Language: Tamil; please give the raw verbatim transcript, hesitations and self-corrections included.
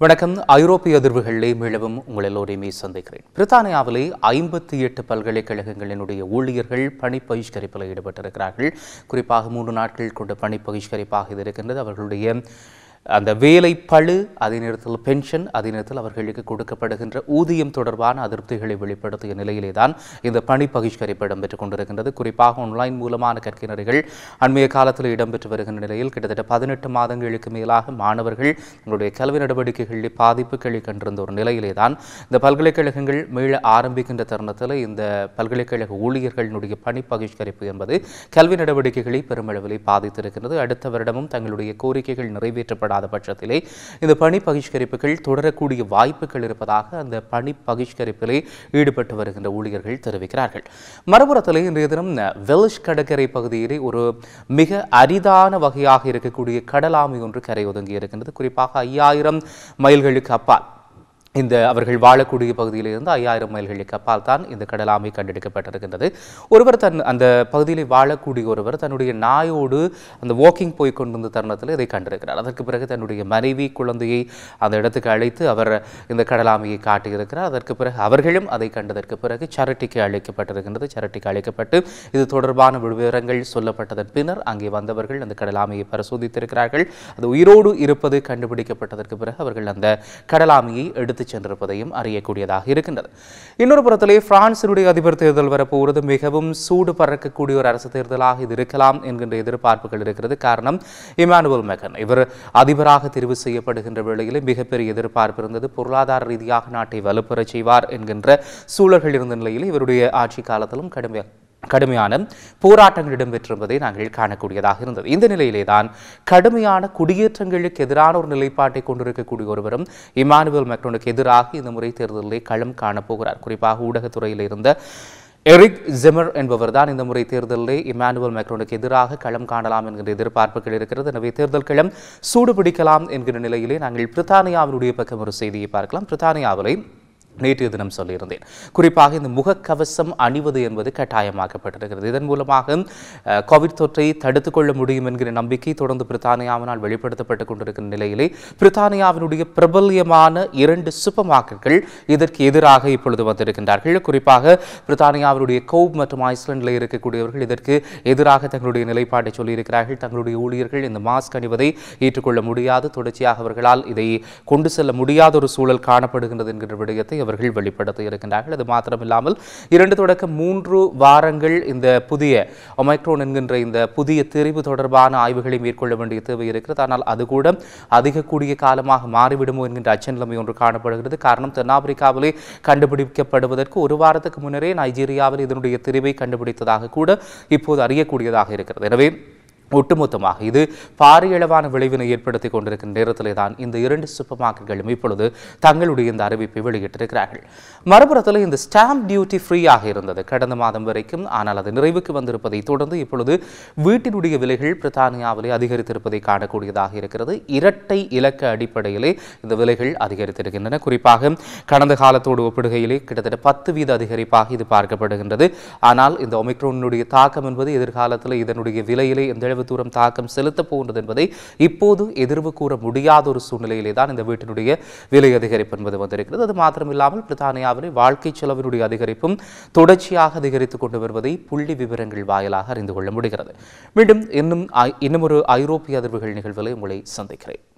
வணக்கம். ஐரோப்பிய அதிர்வுகளிலே மீளவும் உங்கள் எல்லோரையுமே சந்திக்கிறேன். பிரித்தானியாவிலே ஐம்பத்தி எட்டு பல்கலைக்கழகங்களினுடைய ஊழியர்கள் பணி பகிஷ்கரிப்பில் ஈடுபட்டிருக்கிறார்கள். குறிப்பாக மூன்று நாட்கள் கொண்ட பணி பகிஷ்கரிப்பாக இது இருக்கின்றது. அவர்களுடைய அந்த வேலை பளு, அதே நேரத்தில் பென்ஷன், அதே நேரத்தில் அவர்களுக்கு கொடுக்கப்படுகின்ற ஊதியம் தொடர்பான அதிருப்திகளை வெளிப்படுத்திய நிலையிலே தான் இந்த பணி பகிஷ்கரிப்பு இடம்பெற்றுக் கொண்டிருக்கின்றது. குறிப்பாக ஆன்லைன் மூலமான கற்கையினர்கள் அண்மைய காலத்தில் இடம்பெற்று வருகின்ற நிலையில் கிட்டத்தட்ட பதினெட்டு மாதங்களுக்கு மேலாக மாணவர்கள் தங்களுடைய கல்வி நடவடிக்கைகளில் பாதிப்புகளை கண்டிருந்த ஒரு நிலையிலே தான் இந்த பல்கலைக்கழகங்கள் மீள ஆரம்பிக்கின்ற தருணத்தில் இந்த பல்கலைக்கழக ஊழியர்களுடைய பணி பகிஷ்கரிப்பு என்பது கல்வி நடவடிக்கைகளை பெருமளவிலே பாதித்திருக்கின்றது. அடுத்த வருடமும் தங்களுடைய கோரிக்கைகள் நிறைவேற்றப்பட பட்சத்திலே இந்த பணி பகிஷ்கரிப்புகள் தொடரக்கூடிய வாய்ப்புகள் இருப்பதாக அந்த பணி பகிஷ்கரிப்பிலே ஈடுபட்டு வருகின்ற ஊழியர்கள் தெரிவிக்கிறார்கள். மறுபுறத்திலே இன்றைய தினம் வெல்ஷ் கடற்கரை பகுதியிலே ஒரு மிக அரிதான வகையாக இருக்கக்கூடிய கடலாமை ஒன்று கரை ஒதுங்கி இருக்கின்றது. குறிப்பாக ஐயாயிரம் மைல்களுக்கு அப்பால் இந்த அவர்கள் வாழக்கூடிய பகுதியில் இருந்து ஐயாயிரம் மைல்களுக்கு அப்பால் தான் இந்த கடலாமை கண்டெடுக்கப்பட்டிருக்கின்றது. ஒருவர் தன் அந்த பகுதியில் வாழக்கூடிய ஒருவர் தன்னுடைய நாயோடு அந்த வாக்கிங் போய் கொண்டிருந்த தருணத்தில் இதை கண்டிருக்கிறார். அதற்கு பிறகு தன்னுடைய மனைவி குழந்தையை அந்த இடத்துக்கு அழைத்து அவர் இந்த கடலாமையை காட்டியிருக்கிறார். அதற்கு பிறகு அவர்களும் அதை கண்டதற்கு பிறகு சரட்டிக்கு அழைக்கப்பட்டிருக்கின்றது. சரட்டிக்கு அழைக்கப்பட்டு இது தொடர்பான விவரங்கள் சொல்லப்பட்டதன் பின்னர் அங்கே வந்தவர்கள் அந்த கடலாமையை பரிசோதித்திருக்கிறார்கள். அது உயிரோடு இருப்பது கண்டுபிடிக்கப்பட்டதற்கு பிறகு அவர்கள் அந்த கடலாமையை எடுத்து சென்றிருப்பதையும் அறியக்கூடியதாக இருக்கின்றது. இன்னொரு புறத்திலே பிரான்சினுடைய அதிபர் தேர்தல் வரப்போவது மிகவும் சூடு பறக்கக்கூடிய ஒரு அரசு தேர்தலாக இது இருக்கலாம் என்கின்ற எதிர்பார்ப்புகள் இருக்கிறது. காரணம், இமானுவேல் மேக்ரான் இவர் அதிபராக தெரிவு செய்யப்படுகின்ற வேளையிலே மிகப்பெரிய எதிர்பார்ப்பு இருந்தது. பொருளாதார ரீதியாக நாட்டை வலுப்பெறச் செய்வார் என்கின்ற சூழல்கள் இருந்த நிலையில் இவருடைய ஆட்சி காலத்திலும் கடுமையாக கடுமையான போராட்டங்கள் இடம்பெற்றிருப்பதை நாங்கள் காணக்கூடியதாக இருந்தது. இந்த நிலையிலே தான் கடுமையான குடியேற்றங்களுக்கு எதிரான ஒரு நிலைப்பாட்டை கொண்டிருக்கக்கூடிய ஒருவரும் இமானுவேல் மேக்ரானுக்கு எதிராக இந்த முறை தேர்தலிலே களம் காணப்போகிறார். குறிப்பாக ஊடகத்துறையில் இருந்த எரிக் ஜெமர் என்பவர் தான் இந்த முறை தேர்தலிலே இமானுவேல் மேக்ரானுக்கு எதிராக களம் காணலாம் என்கிற எதிர்பார்ப்புகள் இருக்கிறது. எனவே தேர்தல் களம் சூடுபிடிக்கலாம் என்கிற நிலையிலே நாங்கள் பிரித்தானியாவினுடைய பக்கம் ஒரு செய்தியை பார்க்கலாம். பிரித்தானியாவிலே நேற்றைய தினம் சொல்லியிருந்தேன். குறிப்பாக இந்த முகக்கவசம் அணிவது என்பது கட்டாயமாக்கப்பட்டிருக்கிறது. இதன் மூலமாக கோவிட் தொற்றை தடுத்துக் கொள்ள முடியும் என்கிற நம்பிக்கை தொடர்ந்து பிரித்தானியாவினால் வெளிப்படுத்தப்பட்டுக் கொண்டிருக்கிற நிலையிலே பிரித்தானியாவினுடைய பிரபல்யமான இரண்டு சூப்பர் மார்க்கெட்டுகள் இதற்கு எதிராக இப்பொழுது வந்திருக்கின்றார்கள். குறிப்பாக பிரித்தானியாவினுடைய கோவ் மற்றும் ஐஸ்லாண்டில் இருக்கக்கூடியவர்கள் இதற்கு எதிராக தங்களுடைய நிலைப்பாட்டை சொல்லியிருக்கிறார்கள். தங்களுடைய ஊழியர்கள் இந்த மாஸ்க் அணிவதை ஏற்றுக்கொள்ள முடியாது, தொடர்ச்சியாக அவர்களால் இதை கொண்டு செல்ல முடியாத ஒரு சூழல் காணப்படுகின்றது என்கிற விடயத்தை அவர்கள் வெளிப்படுத்த இருக்கின்றார்கள். அது மாத்திரமில்லாமல் இரண்டு தொடக்க மூன்று வாரங்கள் இந்த புதிய ஒமைக்ரோன் என்கின்ற இந்த புதிய தெரிவு தொடர்பான ஆய்வுகளை மேற்கொள்ள வேண்டிய தேவை இருக்கிறது. ஆனால் அது கூட அதிக கூடிய காலமாக மாறிவிடுமோ என்கின்ற அச்சநிலைமை ஒன்று காணப்படுகிறது. காரணம், தென்னாப்பிரிக்காவிலே கண்டுபிடிக்கப்படுவதற்கு ஒரு வாரத்துக்கு முன்னரே நைஜீரியாவில் இதனுடைய தெரிவை கண்டுபிடித்ததாக கூட இப்போது அறியக்கூடியதாக இருக்கிறது. எனவே ஒட்டுமொத்தமாக இது பாரியளவான விளைவினை ஏற்படுத்திக் கொண்டிருக்கின்ற நேரத்திலே தான் இந்த இரண்டு சூப்பர் மார்க்கெட்டுகளும் இப்பொழுது தங்களுடைய இந்த அறிவிப்பை வெளியிட்டிருக்கிறார்கள். மறுபுறத்தில் இந்த ஸ்டாம்ப் டியூட்டி ஃப்ரீயாக இருந்தது கடந்த மாதம் வரைக்கும். ஆனால் அது நிறைவுக்கு வந்திருப்பதை தொடர்ந்து இப்பொழுது வீட்டினுடைய விலைகள் பிரித்தானியாவிலே அதிகரித்திருப்பதை காணக்கூடியதாக இருக்கிறது. இரட்டை இலக்க அடிப்படையிலே இந்த விலைகள் அதிகரித்திருக்கின்றன. குறிப்பாக கடந்த காலத்தோடு ஒப்பிடுகையிலே கிட்டத்தட்ட பத்து வீத அதிகரிப்பாக இது பார்க்கப்படுகின்றது. ஆனால் இந்த ஒமிக்ரோனுடைய தாக்கம் என்பது எதிர்காலத்தில் இதனுடைய விலையிலே எந்த தூரம் தாக்கம் செலுத்த போகின்றது என்பதை இப்போது எதிர்வு கூற முடியாத ஒரு சூழ்நிலையிலே தான் இந்த வீட்டினுடைய விலை அதிகரிப்பு என்பது வந்திருக்கிறது. அது மாத்திரமில்லாமல் பிரித்தானியாவிலே வாழ்க்கை செலவினுடைய அதிகரிப்பும் தொடர்ச்சியாக அதிகரித்துக் கொண்டு வருவதை புள்ளி விவரங்கள் வாயிலாக அறிந்து கொள்ள முடிகிறது. மீண்டும் இன்னும் இன்னும் ஒரு ஐரோப்பிய அதிர்வுகள் நிகழ்வுகளை உங்களை சந்திக்கிறேன்.